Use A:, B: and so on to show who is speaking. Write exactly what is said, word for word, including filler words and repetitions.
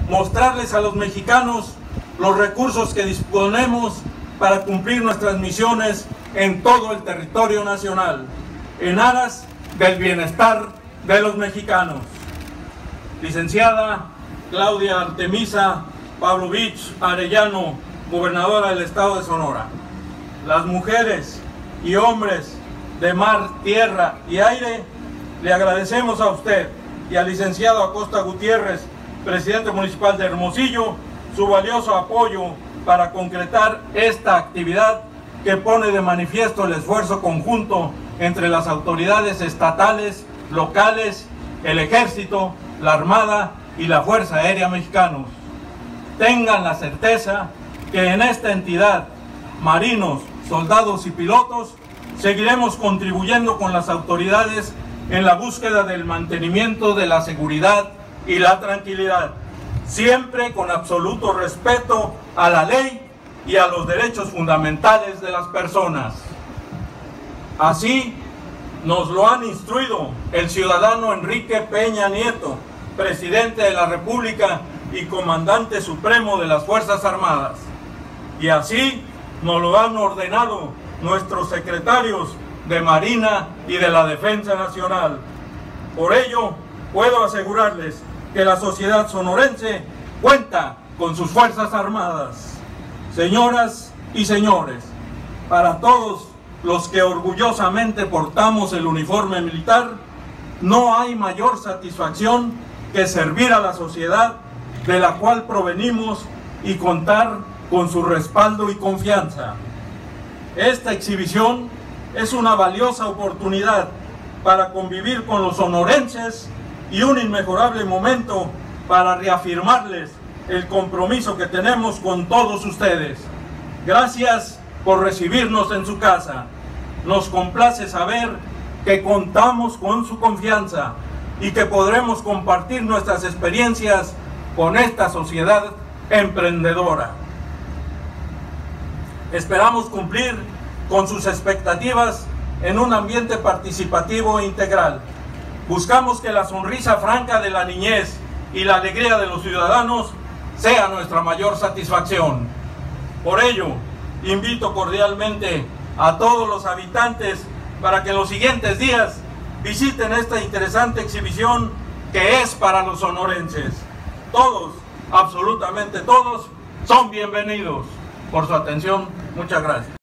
A: mostrarles a los mexicanos los recursos que disponemos para cumplir nuestras misiones en todo el territorio nacional, en aras del bienestar de los mexicanos. Licenciada Claudia Artemisa Pavlovich Arellano, gobernadora del estado de Sonora. Las mujeres y hombres de mar, tierra y aire, le agradecemos a usted y al licenciado Acosta Gutiérrez, presidente municipal de Hermosillo, su valioso apoyo para concretar esta actividad que pone de manifiesto el esfuerzo conjunto entre las autoridades estatales, locales, el Ejército, la Armada y la Fuerza Aérea Mexicanos. Tengan la certeza que en esta entidad, marinos, soldados y pilotos, seguiremos contribuyendo con las autoridades en la búsqueda del mantenimiento de la seguridad y la tranquilidad, siempre con absoluto respeto a la ley y a los derechos fundamentales de las personas. Así nos lo han instruido el ciudadano Enrique Peña Nieto, presidente de la República y comandante supremo de las Fuerzas Armadas. Y así nos lo han ordenado nuestros secretarios de Marina y de la Defensa Nacional. Por ello, puedo asegurarles que la sociedad sonorense cuenta con sus Fuerzas Armadas. Señoras y señores, para todos los que orgullosamente portamos el uniforme militar, no hay mayor satisfacción que servir a la sociedad de la cual provenimos y contar con su respaldo y confianza. Esta exhibición es una valiosa oportunidad para convivir con los sonorenses y un inmejorable momento para reafirmarles el compromiso que tenemos con todos ustedes. Gracias por recibirnos en su casa. Nos complace saber que contamos con su confianza y que podremos compartir nuestras experiencias con esta sociedad emprendedora. Esperamos cumplir con sus expectativas en un ambiente participativo e integral. Buscamos que la sonrisa franca de la niñez y la alegría de los ciudadanos sea nuestra mayor satisfacción. Por ello, invito cordialmente a todos los habitantes para que en los siguientes días visiten esta interesante exhibición que es para los sonorenses. Todos, absolutamente todos, son bienvenidos. Por su atención, muchas gracias.